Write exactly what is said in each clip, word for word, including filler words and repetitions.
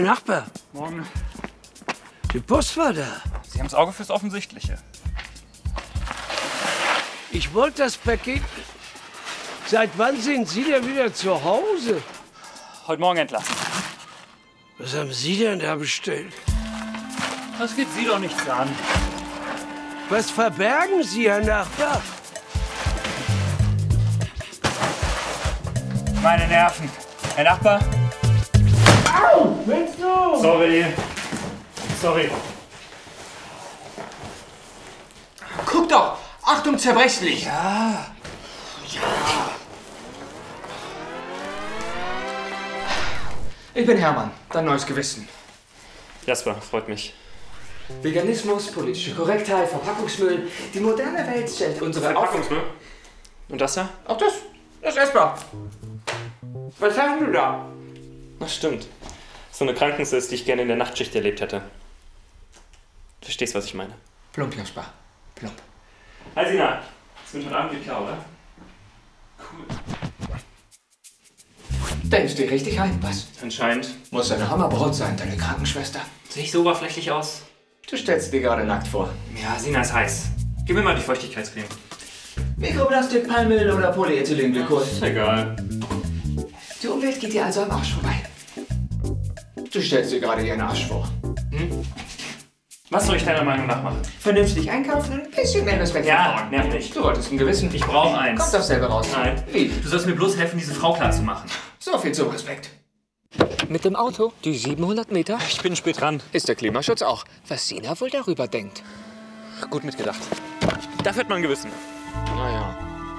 Nachbar. Morgen. Die Post war da. Sie haben das Auge fürs Offensichtliche. Ich wollte das Paket... Seit wann sind Sie denn wieder zu Hause? Heute Morgen entlassen. Was haben Sie denn da bestellt? Das geht Sie doch nichts an. Was verbergen Sie, Herr Nachbar? Meine Nerven. Herr Nachbar? Au! Willst du? Sorry. Sorry. Guck doch! Achtung, zerbrechlich! Ja. Ich bin Hermann, dein neues Gewissen. Jasper, freut mich. Veganismus, politische Korrektheit, Verpackungsmüll. Die moderne Welt stellt unsere Verpackungsmüll? Und das da? Auch das? Das ist essbar. Was hast du da? Das stimmt. So eine Krankensitz, die ich gerne in der Nachtschicht erlebt hätte. Du verstehst, was ich meine. Plump, Jasper. Plump. Hi Sina. Das wird heute Abend geht klar, oder? Cool. Denkst du dir richtig ein, was? Anscheinend. Muss eine Hammerbraut sein, deine Krankenschwester. Sehe ich so oberflächlich aus? Du stellst dir gerade nackt vor. Ja, Sina ist heiß. Gib mir mal die Feuchtigkeitscreme. Mikroplastik, Palmöl oder Polyethylenglykol. Ist egal. Die Umwelt geht dir also am Arsch vorbei. Du stellst dir gerade ihren Arsch vor. Hm? Was soll ich deiner Meinung nach machen? Vernünftig einkaufen und ein bisschen mehr Respekt vor Ja, Frauen. nerv nicht. Du wolltest ein Gewissen. Ich brauche eins. Kommt doch selber raus. Nein. Wie? Du sollst mir bloß helfen, diese Frau klar zu machen. So viel zum Respekt. Mit dem Auto die siebenhundert Meter? Ich bin spät dran. Ist der Klimaschutz auch. Was Sina wohl darüber denkt. Gut mitgedacht. Dafür hat man ein Gewissen. Naja.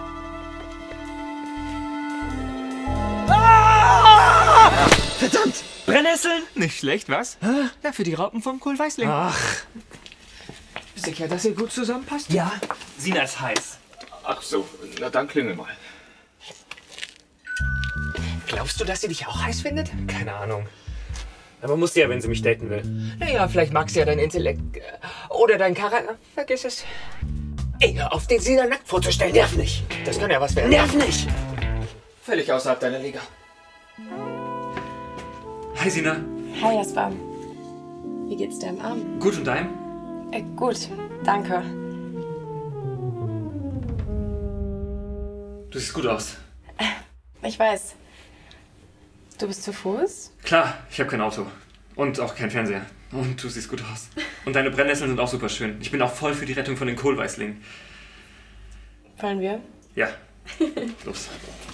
Ah! Verdammt! Brennnesseln? Nicht schlecht, was? Na, für die Raupen vom Kohlweißling. Ach. Sicher, dass ihr gut zusammenpasst? Ja. Sina ist heiß. Ach so, na dann klingel mal. Glaubst du, dass sie dich auch heiß findet? Keine Ahnung. Aber muss sie ja, wenn sie mich daten will. Naja, vielleicht mag sie ja dein Intellekt äh, oder dein Charakter. Vergiss es. Ey, hör auf, den Sina nackt vorzustellen. Nerv nicht. Das kann ja was werden. Nerv nicht! Völlig außerhalb deiner Liga. Hi Sina. Hi Jasper. Wie geht's dir am Arm? Gut und deinem? Äh, gut, danke. Du siehst gut aus. Ich weiß. Du bist zu Fuß? Klar, ich habe kein Auto. Und auch kein Fernseher. Und du siehst gut aus. Und deine Brennnesseln sind auch super schön. Ich bin auch voll für die Rettung von den Kohlweißlingen. Wollen wir? Ja. Los.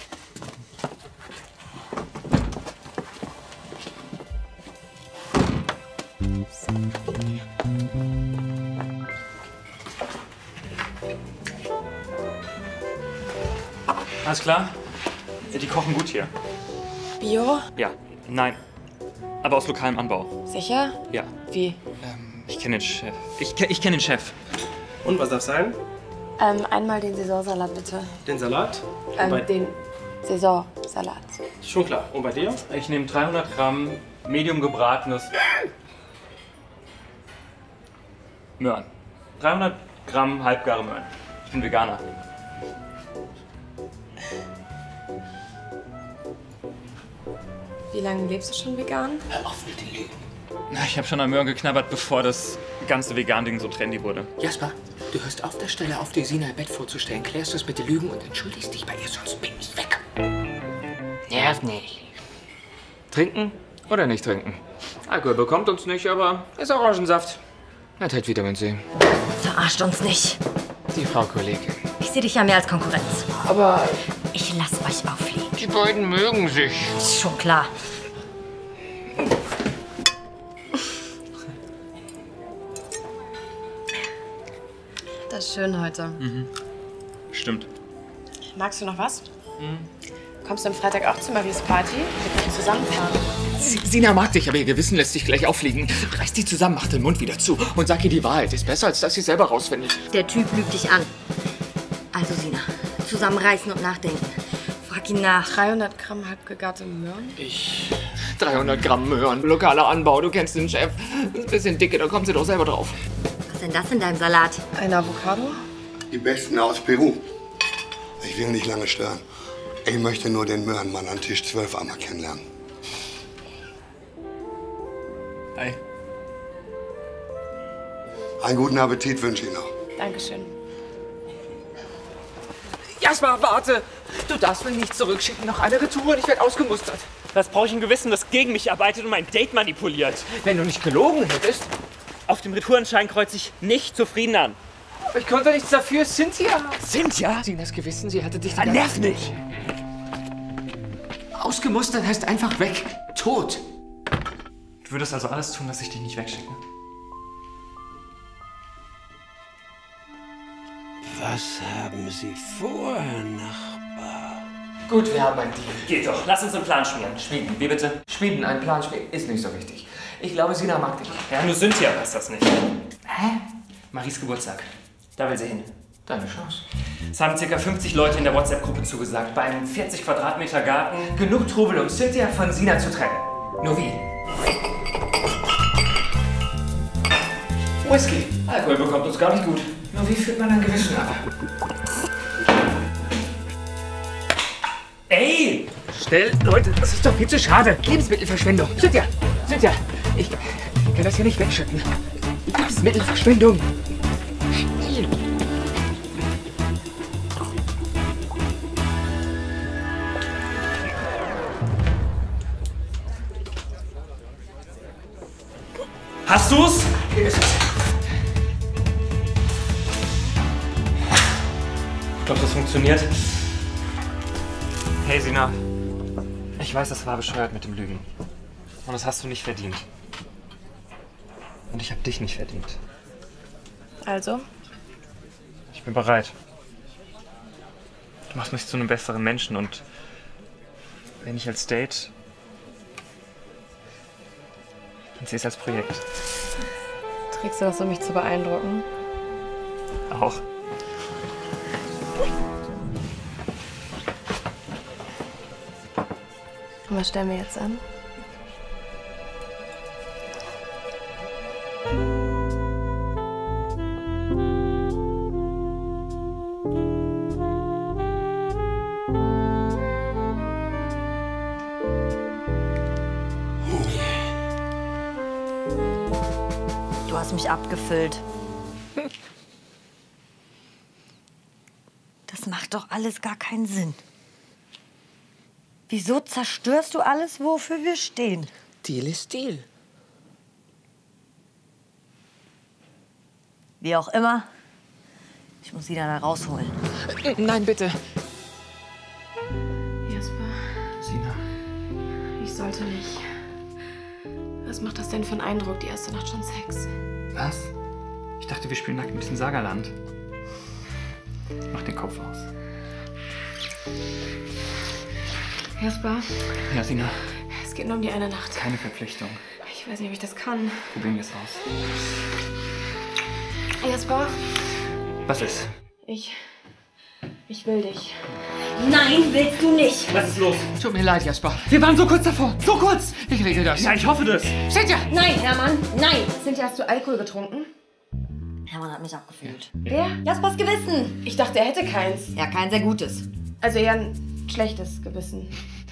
Alles klar? Die kochen gut hier. Bio? Ja. Nein. Aber aus lokalem Anbau. Sicher? Ja. Wie? Ähm, ich kenne den Chef. Ich, ke ich kenne den Chef. Und was darf sein? Ähm, einmal den Saisonsalat bitte. Den Salat? Ähm, bei- den Saisonsalat. Schon klar. Und bei dir? Ich nehme dreihundert Gramm Medium gebratenes Möhren. dreihundert Gramm halbgare Möhren. Ich bin Veganer. Wie lange lebst du schon vegan? Hör auf mit den Lügen. Na, ich habe schon an Möhren geknabbert, bevor das ganze Vegan-Ding so trendy wurde. Jasper, du hörst auf der Stelle auf, dir Sina im Bett vorzustellen. Klärst das mit den Lügen und entschuldigst dich bei ihr, sonst bin ich weg. Nerv nicht. Trinken oder nicht trinken? Alkohol bekommt uns nicht, aber ist Orangensaft. Enthält Vitamin C. Verarscht uns nicht. Die Frau Kollegin. Ich sehe dich ja mehr als Konkurrenz. Aber Ich lass euch auffliegen. die beiden mögen sich. Ist schon klar. Das ist schön heute. Stimmt. Magst du noch was? Kommst du am Freitag auch zu Maries Party? Wir können zusammenfahren. Sina mag dich, aber ihr Gewissen lässt sich gleich auffliegen. Reiß die zusammen, mach den Mund wieder zu und sag ihr die Wahrheit. Ist besser, als dass sie selber rausfindet. Der Typ lügt dich an. Also, Sina, zusammenreißen und nachdenken. Frag ihn nach. dreihundert Gramm halbgegarte Möhren? Ich... dreihundert Gramm Möhren, lokaler Anbau, du kennst den Chef. Ein bisschen dicke, da kommt sie doch selber drauf. Was ist denn das in deinem Salat? Ein Avocado? Die Besten aus Peru. Ich will nicht lange stören. Ich möchte nur den Möhrenmann an Tisch zwölf einmal kennenlernen. Hi. Einen guten Appetit wünsche ich noch. Dankeschön. Jasper, warte! Du darfst mich nicht zurückschicken. Noch eine Retour und ich werde ausgemustert. Was brauche ich ein Gewissen, das gegen mich arbeitet und mein Date manipuliert? Wenn du nicht gelogen hättest. Auf dem Retourenschein kreuze ich nicht zufrieden an. Aber ich konnte nichts dafür, Cynthia. Cynthia? Sinas Gewissen, sie hatte dich... Ah, nerv nicht! Ausgemustert heißt einfach weg. Tot. Du würdest also alles tun, dass ich dich nicht wegschicke? Was haben Sie vor, Herr Nachbar? Gut, wir haben einen Deal. Geht doch, lass uns einen Plan schmieden. Schmieden. Wie bitte? Schmieden, einen Plan schmieden, ist nicht so wichtig. Ich glaube, Sina mag dich. Ja, nur Cynthia weiß das nicht. Hä? Maries Geburtstag. Da will sie hin. Deine Chance. Es haben ca. fünfzig Leute in der WhatsApp-Gruppe zugesagt. Bei einem vierzig Quadratmeter Garten. Genug Trubel, um Cynthia von Sina zu trennen. Nur wie? Whisky. Alkohol bekommt uns gar nicht gut. Nur wie führt man ein Gewissen ab? Ey! Schnell, Leute, das ist doch viel zu schade. Lebensmittelverschwendung. Cynthia, Cynthia, ich kann das hier nicht wegschütten. Lebensmittelverschwendung. Schnell. Hast du's? Hier ist es. Glaubst du, das funktioniert? Hey, Sina. Ich weiß, das war bescheuert mit dem Lügen. Und das hast du nicht verdient. Und ich hab dich nicht verdient. Also? Ich bin bereit. Du machst mich zu einem besseren Menschen und wenn nicht als Date, dann sieh es als Projekt. Trägst du das, um mich zu beeindrucken? Auch. Und was stellen wir jetzt an? Du hast mich abgefüllt. Das macht doch alles gar keinen Sinn. Wieso zerstörst du alles, wofür wir stehen? Deal ist Deal. Wie auch immer. Ich muss sie da rausholen. Nein, bitte. Jasper, Sina. ich sollte nicht. Was macht das denn für einen Eindruck, die erste Nacht schon Sex? Was? Ich dachte, wir spielen nackt ein bisschen Sagerland. Mach den Kopf aus. Jasper, Ja, Sina. es geht nur um die eine Nacht. Keine Verpflichtung. Ich weiß nicht, ob ich das kann. Probieren wir es aus. Jasper, Was ist? ich... ich will dich. Nein, willst du nicht. Was ist los? Tut mir leid, Jasper. Wir waren so kurz davor. So kurz. Ich regel das. Ja, ich hoffe das. Cynthia! Nein, Hermann, nein. Cynthia, hast du Alkohol getrunken? Hermann hat mich abgefüllt. Wer? Jaspers Gewissen. Ich dachte, er hätte keins. Ja, kein sehr gutes. Also eher ein schlechtes Gewissen.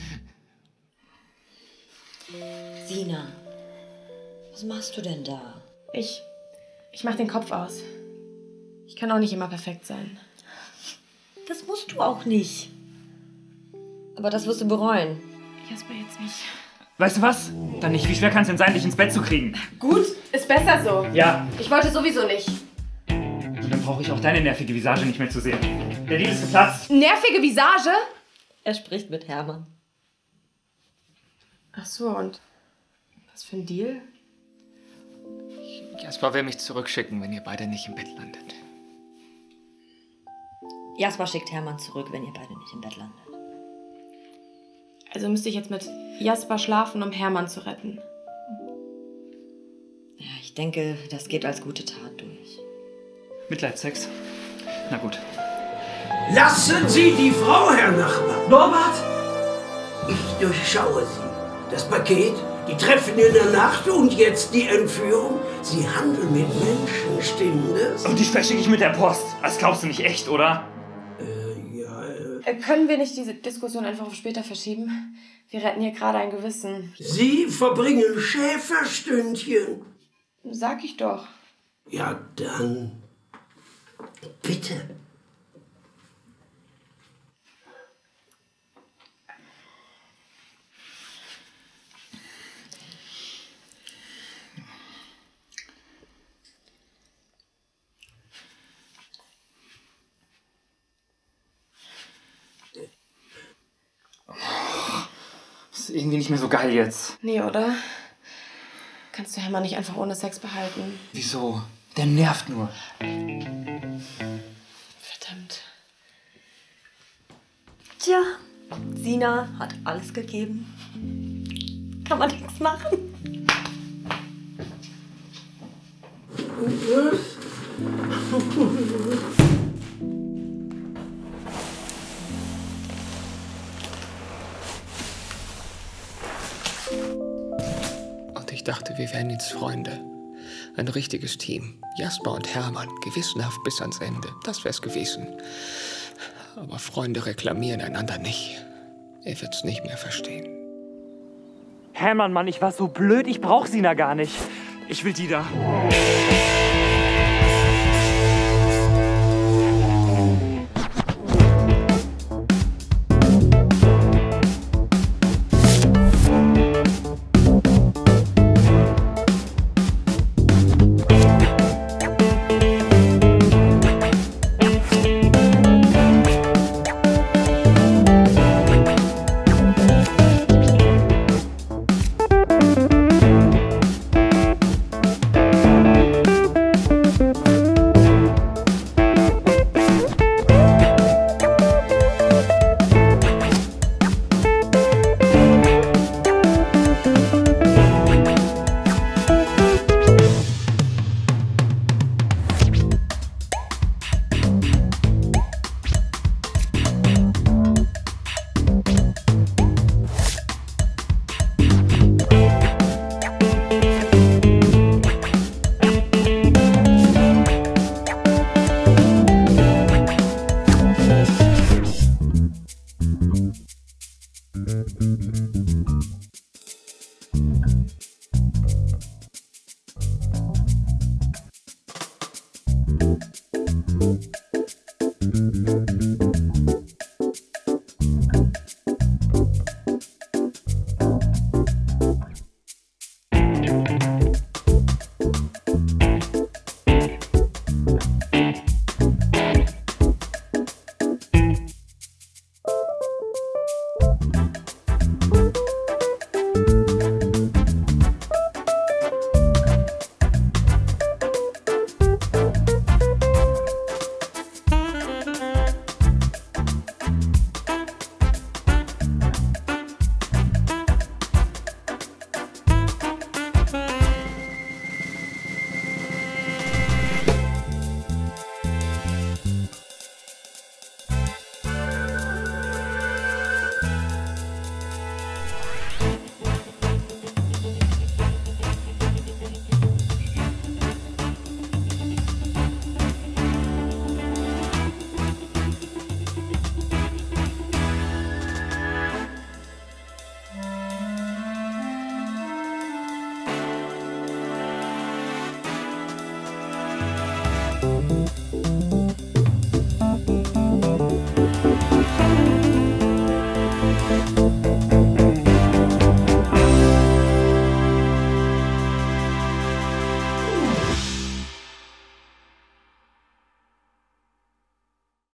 Sina, was machst du denn da? Ich... ich mach den Kopf aus. Ich kann auch nicht immer perfekt sein. Das musst du auch nicht. Aber das wirst du bereuen. Jasper, jetzt nicht. Weißt du was? Dann nicht. Wie schwer kann es denn sein, dich ins Bett zu kriegen? Gut, ist besser so. Ja. Ich wollte sowieso nicht. Und dann brauche ich auch deine nervige Visage nicht mehr zu sehen. Der Deal ist geplatzt. Nervige Visage? Er spricht mit Hermann. Ach so, und was für ein Deal? Jasper will mich zurückschicken, wenn ihr beide nicht im Bett landet. Jasper schickt Hermann zurück, wenn ihr beide nicht im Bett landet. Also müsste ich jetzt mit Jasper schlafen, um Hermann zu retten. Ja, ich denke, das geht als gute Tat durch. Mitleidssex? Na gut. Lassen Sie die Frau, Herr Nachbar. Norbert? Ich durchschaue Sie. Das Paket, die Treffen in der Nacht und jetzt die Entführung. Sie handeln mit Menschen, stimmt das? Und die verschicke ich mit der Post. Das glaubst du nicht echt, oder? Äh, ja, äh, Äh, können wir nicht diese Diskussion einfach auf später verschieben? Wir retten hier gerade ein Gewissen. Sie verbringen Schäferstündchen. Sag ich doch. Ja, dann. Bitte. Ist irgendwie nicht mehr so geil jetzt. Nee, oder? Kannst du Hermann nicht einfach ohne Sex behalten? Wieso? Der nervt nur. Verdammt. Tja, Sina hat alles gegeben. Kann man nichts machen. Und ich dachte, wir wären jetzt Freunde. Ein richtiges Team. Jasper und Hermann, gewissenhaft bis ans Ende. Das wär's gewesen. Aber Freunde reklamieren einander nicht. Er wird's nicht mehr verstehen. Hermann, Mann, ich war so blöd, ich brauch Sina gar nicht. Ich will die da.